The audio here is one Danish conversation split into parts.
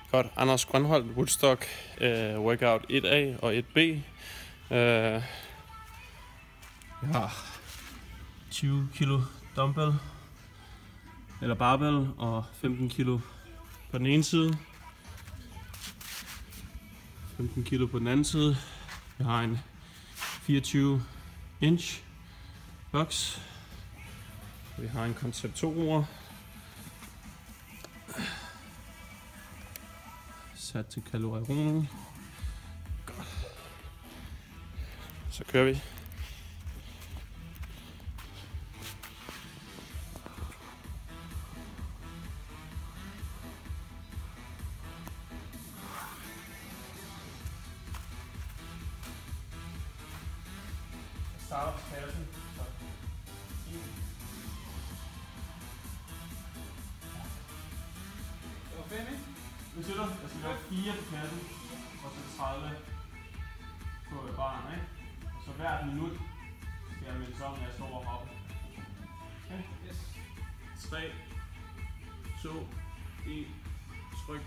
Godt. Anders Grønholdt, Woodstock, workout 1A og 1B. Jeg har 20 kilo dumbbell, eller barbell, og 15 kilo på den ene side. 15 kilo på den anden side. Jeg har en 24 inch box. Vi har en Concept 2-roer. Sat til kalorierunning. Godt. Så kører vi. Starter på pladsen. Det var 5, ikke? Nu siger du, jeg skal lave 4 på pladsen, og så 30 på baren, ikke? Og så hvert minut skal jeg melde om, når jeg står og hopper. Okay? Yes. 3, 2, 1, tryk.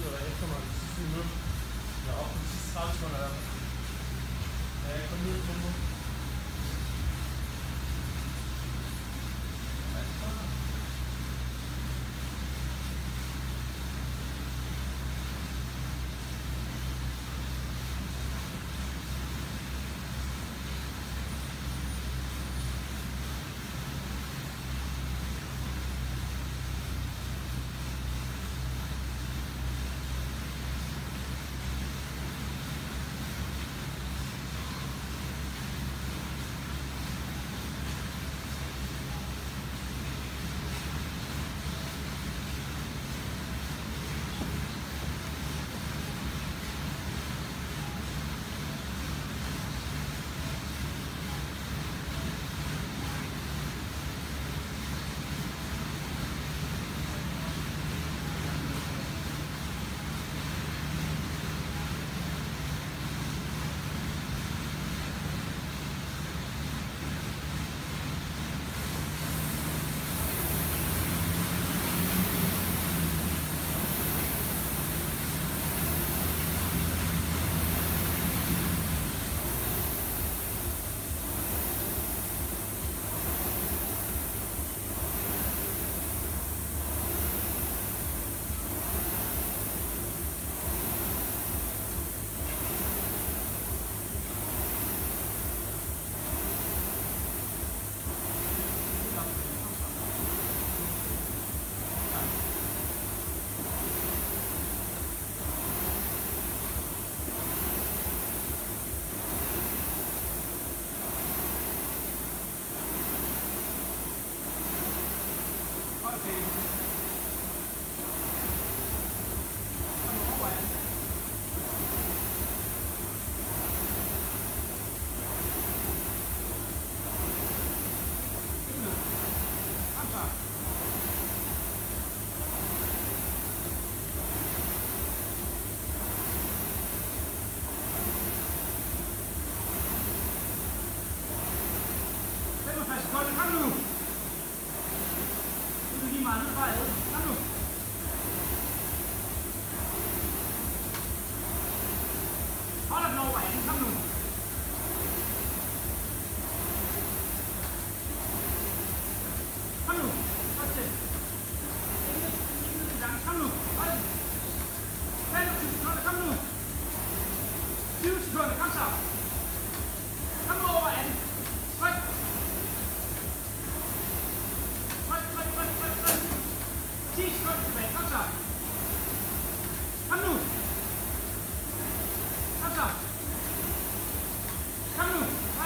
sidder der efter mig de sidste minut. Jeg er oppe på de sidste 30 sekunder der. Ja, jeg kommer ned i tempo. Kom nu! Nu er lige meget ned fra ad. Kom nu! Hold den over anden. Kom nu! Kom nu! Godt til! Kom nu! Hold den! 25 sekunder. Kom nu! 20 sekunder. Kom så! Kom nu over anden. Tryk! 10 sekunder tilbage, kom så! Kom nu! Kom så! Kom nu! 3!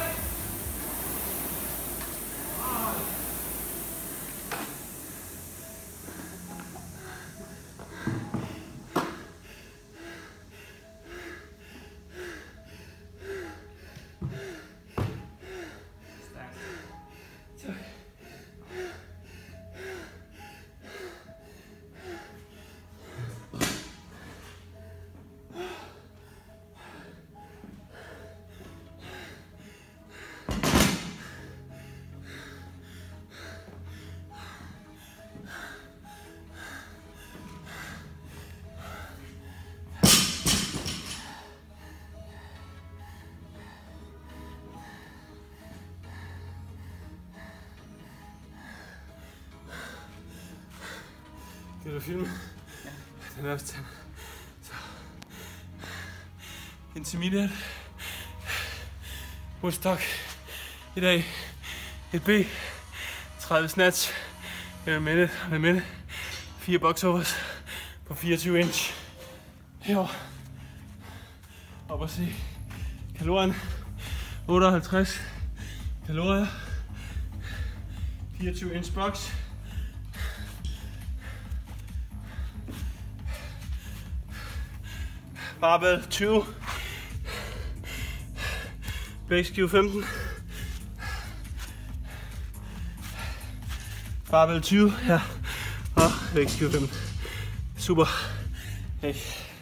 Kan du filme? Ja. Den er også til. Så. Intermediate. Woodstock. I dag. Et B. 30 snatch. Med minute. 4 boxovers. På 24 inch. Herovre. Op og se. Kalorien. 58 kalorier. 24 inch box. Barbell 20. Base Q 15. Barbell 20 her. Og base Q 15. Super. Hey.